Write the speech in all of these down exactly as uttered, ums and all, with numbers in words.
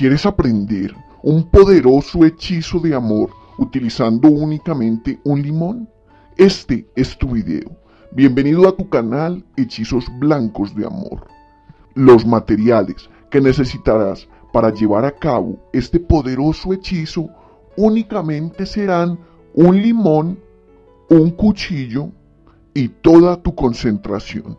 ¿Quieres aprender un poderoso hechizo de amor utilizando únicamente un limón? Este es tu video. Bienvenido a tu canal Hechizos Blancos de Amor. Los materiales que necesitarás para llevar a cabo este poderoso hechizo únicamente serán un limón, un cuchillo y toda tu concentración.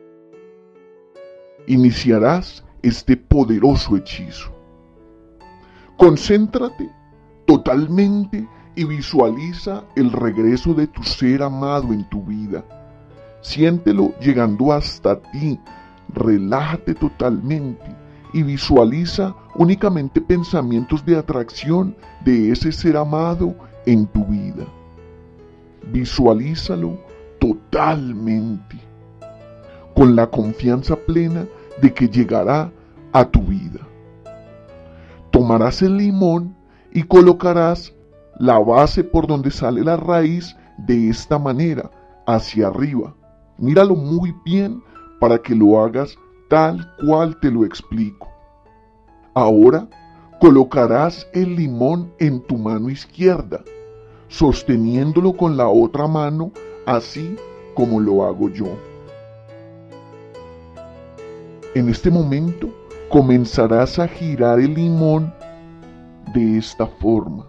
Iniciarás este poderoso hechizo. Concéntrate totalmente y visualiza el regreso de tu ser amado en tu vida. Siéntelo llegando hasta ti. Relájate totalmente y visualiza únicamente pensamientos de atracción de ese ser amado en tu vida. Visualízalo totalmente, con la confianza plena de que llegará a tu vida. Tomarás el limón y colocarás la base por donde sale la raíz de esta manera, hacia arriba. Míralo muy bien para que lo hagas tal cual te lo explico. Ahora colocarás el limón en tu mano izquierda, sosteniéndolo con la otra mano, así como lo hago yo. En este momento comenzarás a girar el limón de esta forma.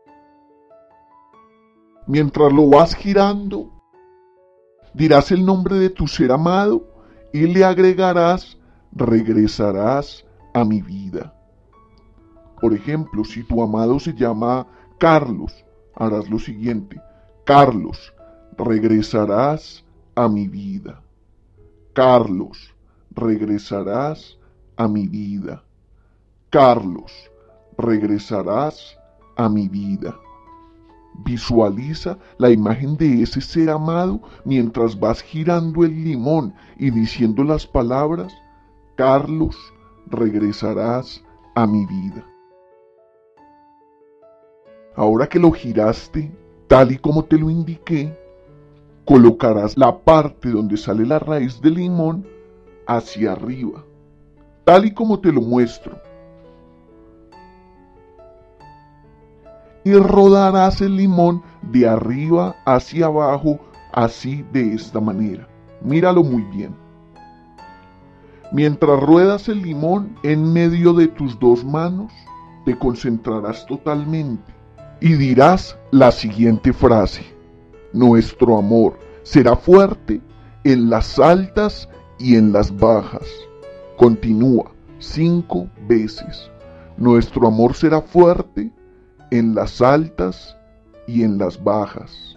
Mientras lo vas girando, dirás el nombre de tu ser amado y le agregarás: regresarás a mi vida. Por ejemplo, si tu amado se llama Carlos, harás lo siguiente: Carlos, regresarás a mi vida. Carlos, regresarás a mi vida. Carlos, regresarás a mi vida. Visualiza la imagen de ese ser amado mientras vas girando el limón y diciendo las palabras: Carlos, regresarás a mi vida. Ahora que lo giraste tal y como te lo indiqué, colocarás la parte donde sale la raíz del limón hacia arriba, tal y como te lo muestro. Y rodarás el limón de arriba hacia abajo, así de esta manera. Míralo muy bien. Mientras ruedas el limón en medio de tus dos manos, te concentrarás totalmente y dirás la siguiente frase: nuestro amor será fuerte en las altas y en las bajas. Continúa cinco veces. Nuestro amor será fuerte en las altas y en las bajas.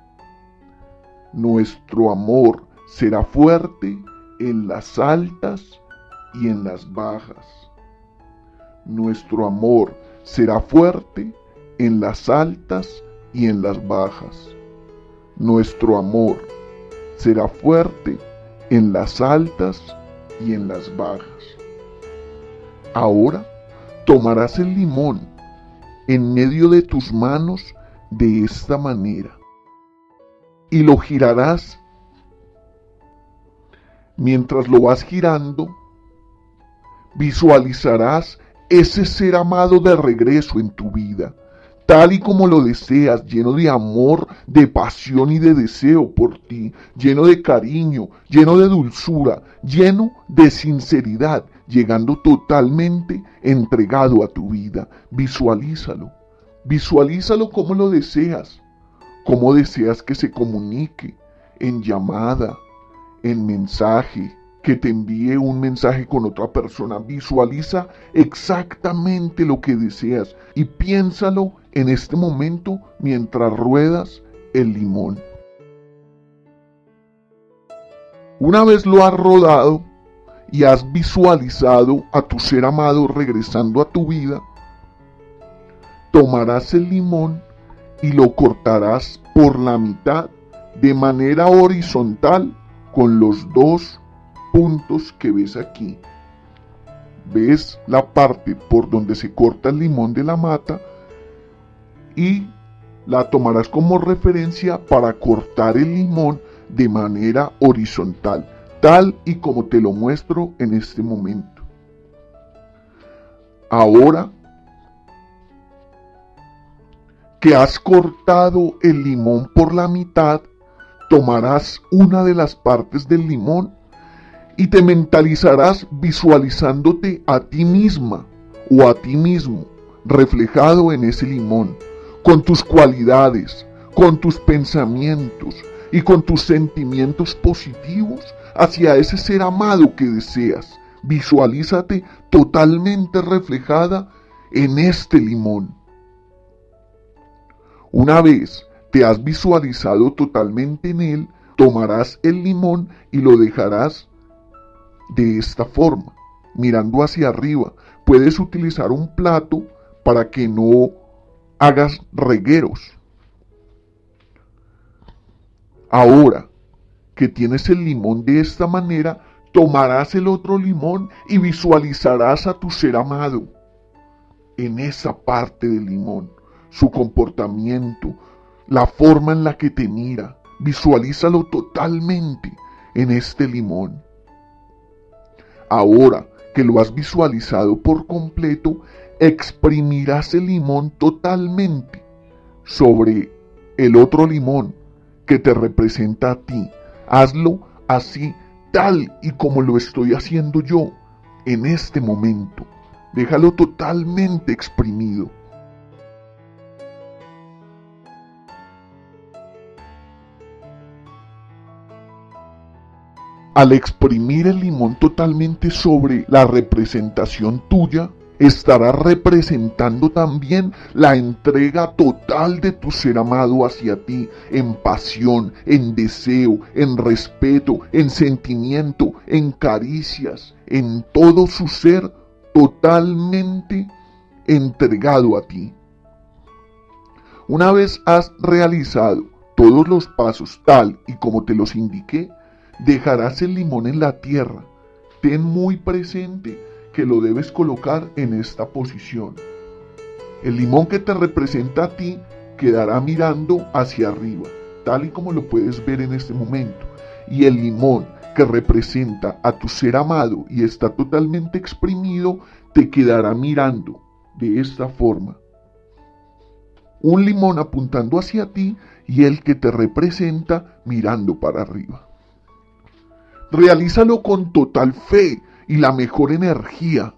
Nuestro amor será fuerte en las altas y en las bajas. Nuestro amor será fuerte en las altas y en las bajas. Nuestro amor será fuerte en las altas y en las bajas. Ahora tomarás el limón en medio de tus manos de esta manera y lo girarás. Mientras lo vas girando, visualizarás ese ser amado de regreso en tu vida, tal y como lo deseas, lleno de amor, de pasión y de deseo por ti, lleno de cariño, lleno de dulzura, lleno de sinceridad, llegando totalmente entregado a tu vida. Visualízalo, visualízalo como lo deseas, como deseas que se comunique, en llamada, en mensaje, que te envíe un mensaje con otra persona. Visualiza exactamente lo que deseas y piénsalo en este momento mientras ruedas el limón. Una vez lo has rodado y has visualizado a tu ser amado regresando a tu vida, tomarás el limón y lo cortarás por la mitad de manera horizontal con los dos puntos que ves aquí. ¿Ves la parte por donde se corta el limón de la mata? Y la tomarás como referencia para cortar el limón de manera horizontal, tal y como te lo muestro en este momento. Ahora que has cortado el limón por la mitad, tomarás una de las partes del limón y te mentalizarás visualizándote a ti misma o a ti mismo reflejado en ese limón, con tus cualidades, con tus pensamientos y con tus sentimientos positivos hacia ese ser amado que deseas. Visualízate totalmente reflejada en este limón. Una vez te has visualizado totalmente en él, tomarás el limón y lo dejarás de esta forma, mirando hacia arriba. Puedes utilizar un plato para que no hagas regueros. Ahora que tienes el limón de esta manera, tomarás el otro limón y visualizarás a tu ser amado en esa parte del limón, su comportamiento, la forma en la que te mira. Visualízalo totalmente en este limón. Ahora que lo has visualizado por completo, exprimirás el limón totalmente sobre el otro limón que te representa a ti. Hazlo así, tal y como lo estoy haciendo yo en este momento. Déjalo totalmente exprimido. Al exprimir el limón totalmente sobre la representación tuya, estarás representando también la entrega total de tu ser amado hacia ti, en pasión, en deseo, en respeto, en sentimiento, en caricias, en todo su ser totalmente entregado a ti. Una vez has realizado todos los pasos tal y como te los indiqué, dejarás el limón en la tierra. Ten muy presente que lo debes colocar en esta posición. El limón que te representa a ti quedará mirando hacia arriba, tal y como lo puedes ver en este momento. Y el limón que representa a tu ser amado y está totalmente exprimido, te quedará mirando de esta forma. Un limón apuntando hacia ti y el que te representa mirando para arriba. Realízalo con total fe y la mejor energía.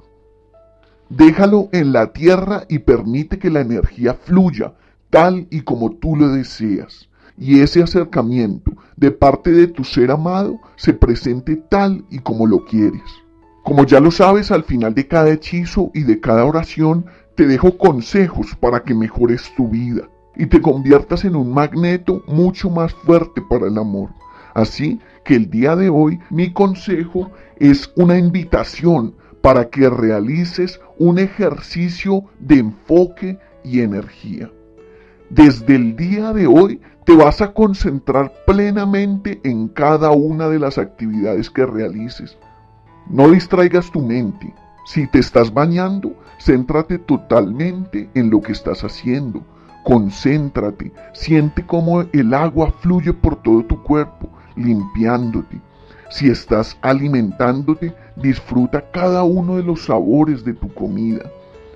Déjalo en la tierra y permite que la energía fluya tal y como tú lo deseas. Y ese acercamiento de parte de tu ser amado se presente tal y como lo quieres. Como ya lo sabes, al final de cada hechizo y de cada oración te dejo consejos para que mejores tu vida y te conviertas en un magneto mucho más fuerte para el amor. Así que el día de hoy mi consejo es una invitación para que realices un ejercicio de enfoque y energía. Desde el día de hoy te vas a concentrar plenamente en cada una de las actividades que realices. No distraigas tu mente. Si te estás bañando, céntrate totalmente en lo que estás haciendo. Concéntrate, siente cómo el agua fluye por todo tu cuerpo, limpiándote. Si estás alimentándote, disfruta cada uno de los sabores de tu comida.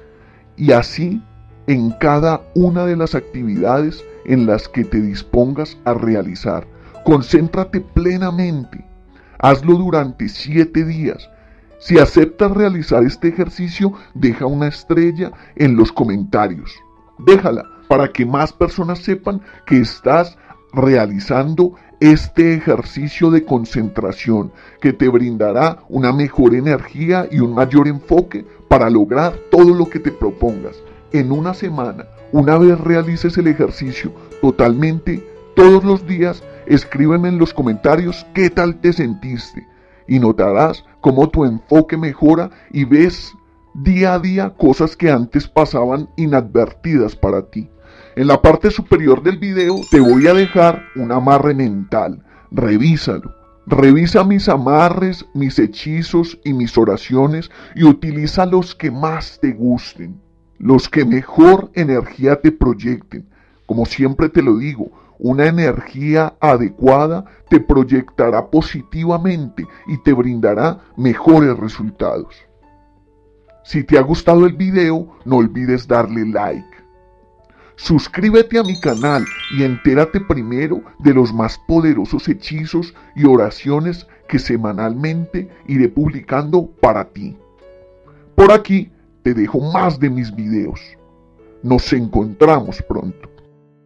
Y así, en cada una de las actividades en las que te dispongas a realizar, concéntrate plenamente. Hazlo durante siete días. Si aceptas realizar este ejercicio, deja una estrella en los comentarios. Déjala para que más personas sepan que estás realizando este ejercicio de concentración que te brindará una mejor energía y un mayor enfoque para lograr todo lo que te propongas. En una semana, una vez realices el ejercicio totalmente todos los días, escríbeme en los comentarios qué tal te sentiste y notarás cómo tu enfoque mejora y ves día a día cosas que antes pasaban inadvertidas para ti. En la parte superior del video te voy a dejar un amarre mental. Revísalo. Revisa mis amarres, mis hechizos y mis oraciones y utiliza los que más te gusten, los que mejor energía te proyecten. Como siempre te lo digo, una energía adecuada te proyectará positivamente y te brindará mejores resultados. Si te ha gustado el video, no olvides darle like. Suscríbete a mi canal y entérate primero de los más poderosos hechizos y oraciones que semanalmente iré publicando para ti. Por aquí te dejo más de mis videos. Nos encontramos pronto.